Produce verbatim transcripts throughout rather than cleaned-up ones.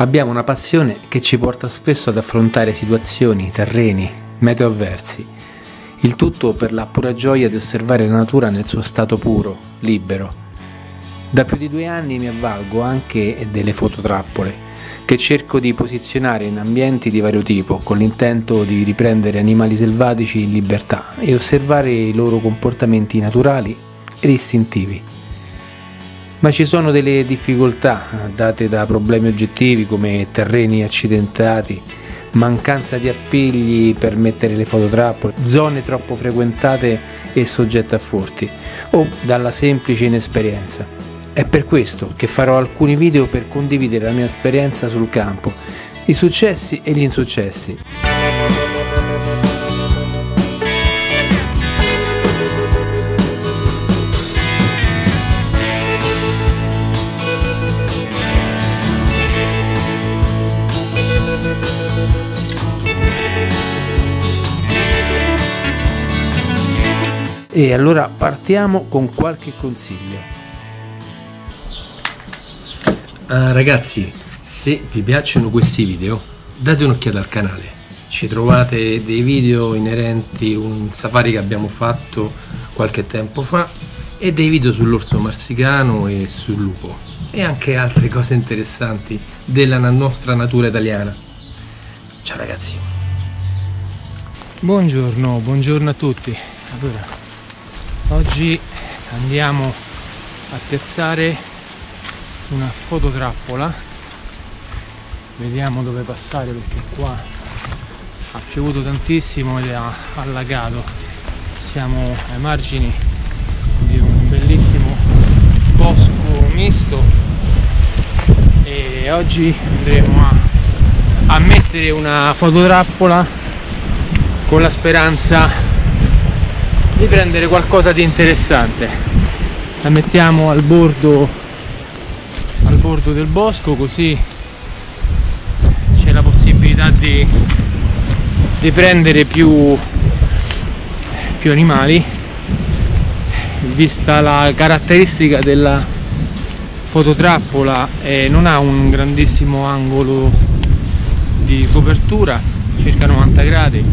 Abbiamo una passione che ci porta spesso ad affrontare situazioni, terreni, meteo avversi. Il tutto per la pura gioia di osservare la natura nel suo stato puro, libero. Da più di due anni mi avvalgo anche delle fototrappole, che cerco di posizionare in ambienti di vario tipo, con l'intento di riprendere animali selvatici in libertà e osservare i loro comportamenti naturali ed istintivi. Ma ci sono delle difficoltà date da problemi oggettivi come terreni accidentati, mancanza di appigli per mettere le fototrappole, zone troppo frequentate e soggette a furti, o dalla semplice inesperienza. È per questo che farò alcuni video per condividere la mia esperienza sul campo, i successi e gli insuccessi. E allora partiamo con qualche consiglio. Uh, ragazzi, se vi piacciono questi video, date un'occhiata al canale. Ci trovate dei video inerenti a un safari che abbiamo fatto qualche tempo fa e dei video sull'orso marsicano e sul lupo e anche altre cose interessanti della nostra natura italiana. Ciao ragazzi. Buongiorno, buongiorno a tutti. Allora, oggi andiamo a piazzare una fototrappola. Vediamo dove passare perché qua ha piovuto tantissimo ed ha allagato. Siamo ai margini di un bellissimo bosco misto e oggi andremo a, a mettere una fototrappola con la speranza di prendere qualcosa di interessante. La mettiamo al bordo al bordo del bosco, così c'è la possibilità di, di prendere più, più animali, vista la caratteristica della fototrappola. Eh, non ha un grandissimo angolo di copertura, circa novanta gradi,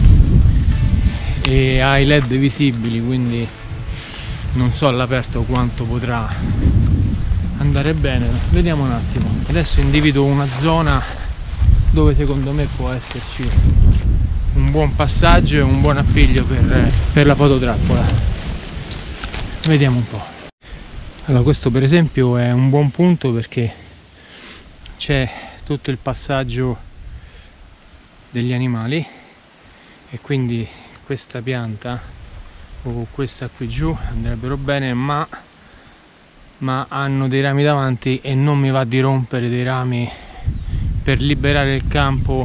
e ha i led visibili, quindi non so all'aperto quanto potrà andare bene. Vediamo un attimo. Adesso individuo una zona dove secondo me può esserci un buon passaggio e un buon appiglio per, per la fototrappola. Vediamo un po'. Allora, questo per esempio è un buon punto perché c'è tutto il passaggio degli animali e quindi questa pianta o questa qui giù andrebbero bene, ma, ma hanno dei rami davanti e non mi va di rompere dei rami per liberare il campo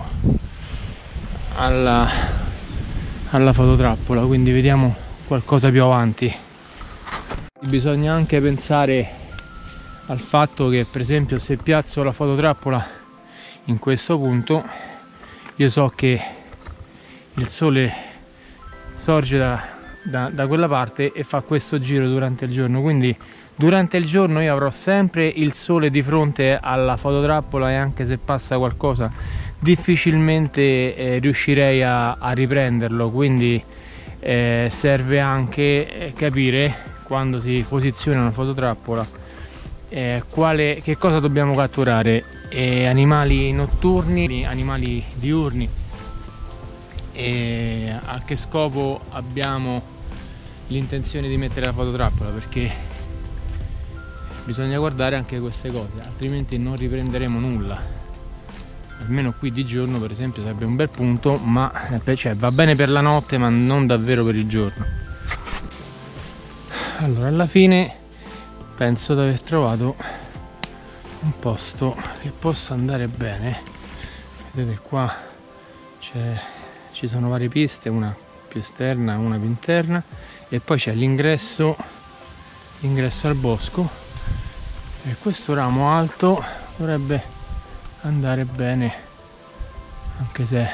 alla, alla fototrappola. Quindi vediamo qualcosa più avanti. Bisogna anche pensare al fatto che, per esempio, se piazzo la fototrappola in questo punto, io so che il sole sorge da, da, da quella parte e fa questo giro durante il giorno, quindi durante il giorno io avrò sempre il sole di fronte alla fototrappola e anche se passa qualcosa difficilmente eh, riuscirei a, a riprenderlo. Quindi eh, serve anche capire, quando si posiziona una fototrappola, eh, quale, che cosa dobbiamo catturare, eh, animali notturni, animali diurni, e a che scopo abbiamo l'intenzione di mettere la fototrappola, perché bisogna guardare anche queste cose, altrimenti non riprenderemo nulla. Almeno qui di giorno, per esempio, sarebbe un bel punto, ma cioè, va bene per la notte ma non davvero per il giorno. Allora, alla fine penso di aver trovato un posto che possa andare bene. Vedete qua c'è ci sono varie piste, una più esterna, una più interna, e poi c'è l'ingresso l'ingresso al bosco, e questo ramo alto dovrebbe andare bene, anche se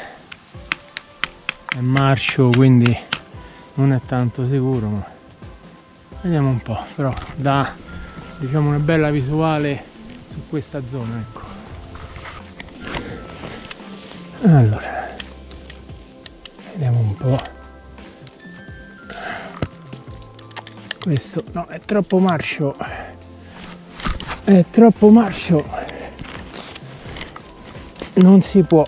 è marcio quindi non è tanto sicuro, ma vediamo un po'. Però dà, diciamo, una bella visuale su questa zona, ecco. Allora, vediamo un po'. Questo no, è troppo marcio, è troppo marcio, non si può.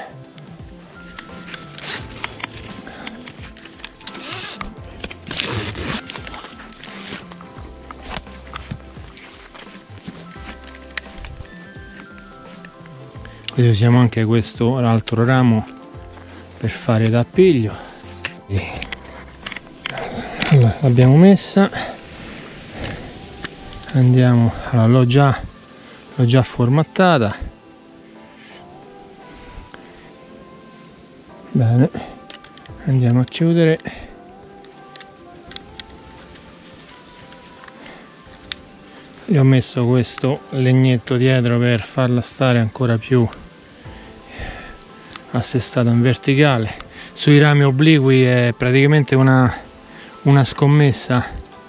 Qui usiamo anche questo, l'altro ramo, per fare d'appiglio. Allora, l'abbiamo messa, andiamo, allora, l'ho già, l'ho già formattata. Bene, andiamo a chiudere. Gli ho messo questo legnetto dietro per farla stare ancora più assestata in verticale. Sui rami obliqui è praticamente una, una scommessa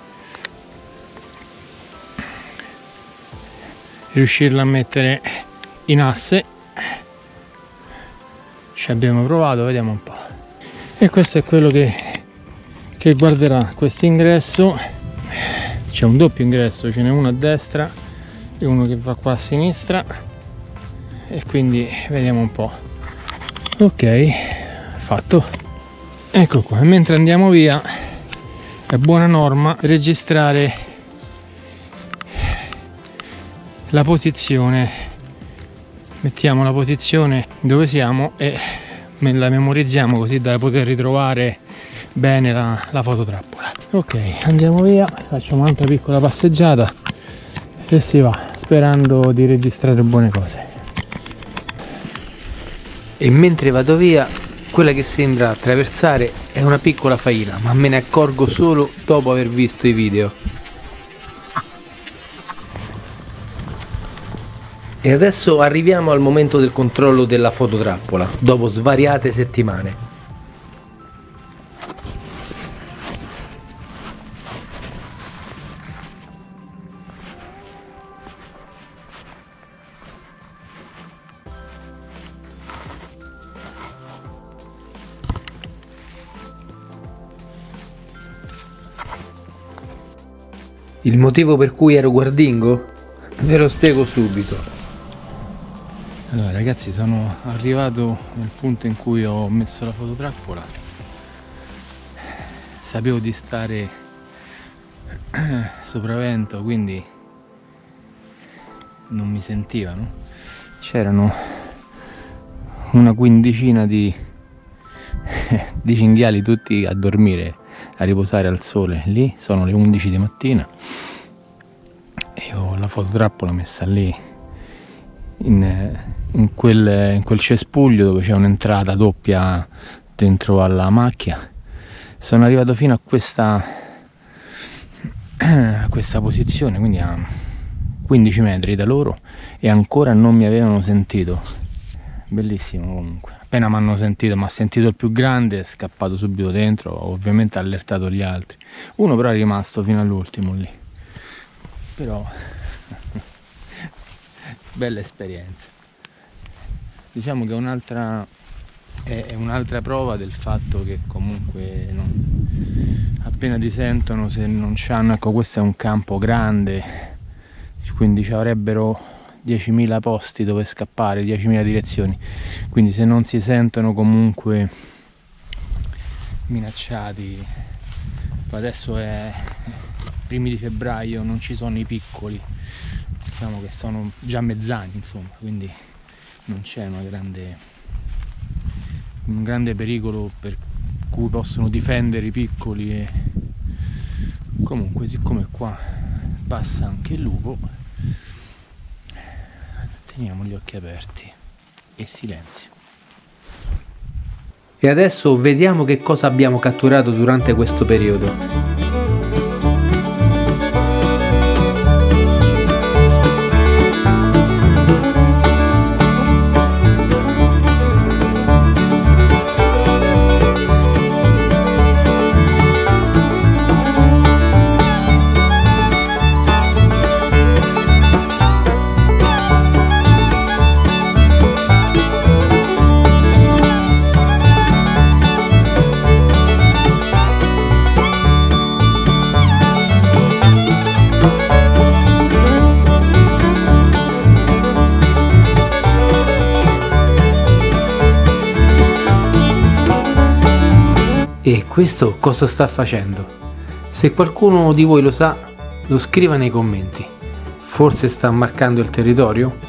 riuscirla a mettere in asse. Ci abbiamo provato, vediamo un po'. E questo è quello che, che guarderà questo ingresso. C'è un doppio ingresso, ce n'è uno a destra e uno che va qua a sinistra, e quindi vediamo un po'. Ok, fatto. Ecco qua. E mentre andiamo via è buona norma registrare la posizione. Mettiamo la posizione dove siamo e la memorizziamo, così da poter ritrovare bene la, la fototrappola. Ok, andiamo via, facciamo un'altra piccola passeggiata e si va, sperando di registrare buone cose. E mentre vado via, quella che sembra attraversare è una piccola faina, ma me ne accorgo solo dopo aver visto i video. E adesso arriviamo al momento del controllo della fototrappola, dopo svariate settimane. Il motivo per cui ero guardingo? Ve lo spiego subito. Allora ragazzi, sono arrivato nel punto in cui ho messo la fototrappola. Sapevo di stare sopravvento, quindi non mi sentivano. C'erano una quindicina di, di cinghiali, tutti a dormire, a riposare al sole. Lì sono le undici di mattina e ho la fototrappola messa lì in, in, quel, in quel cespuglio dove c'è un'entrata doppia dentro alla macchia. Sono arrivato fino a questa a questa posizione, quindi a quindici metri da loro, e ancora non mi avevano sentito. Bellissimo. Comunque appena mi hanno sentito, mi ha sentito il più grande, è scappato subito dentro, ovviamente ha allertato gli altri. Uno però è rimasto fino all'ultimo lì, però bella esperienza. Diciamo che un'altra è un'altra prova del fatto che comunque non, appena ti sentono, se non c'hanno, ecco, questo è un campo grande, quindi ci avrebbero diecimila posti dove scappare, diecimila direzioni, quindi se non si sentono comunque minacciati. Adesso è primi di febbraio, non ci sono i piccoli, diciamo che sono già mezz'anni, insomma, quindi non c'è una grande un grande pericolo per cui possono difendere i piccoli. E comunque, siccome qua passa anche il lupo, teniamo gli occhi aperti e silenzio. E adesso vediamo che cosa abbiamo catturato durante questo periodo. E questo cosa sta facendo? Se qualcuno di voi lo sa, lo scriva nei commenti. Forse sta marcando il territorio?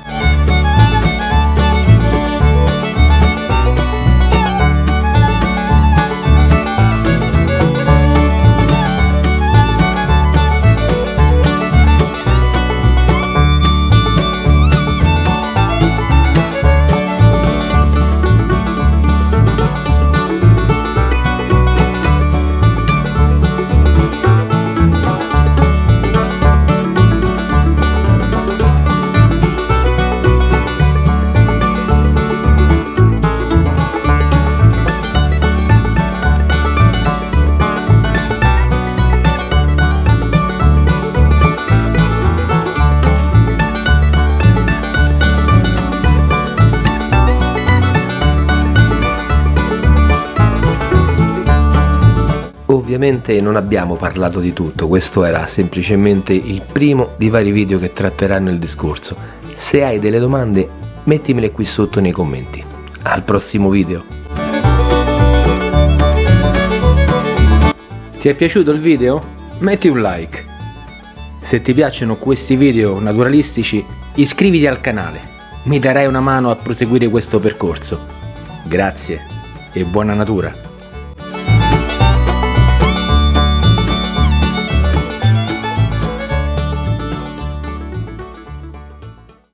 Ovviamente non abbiamo parlato di tutto, questo era semplicemente il primo di vari video che tratteranno il discorso. Se hai delle domande, mettimele qui sotto nei commenti. Al prossimo video! Ti è piaciuto il video? Metti un like. Se ti piacciono questi video naturalistici, iscriviti al canale. Mi darai una mano a proseguire questo percorso. Grazie e buona natura!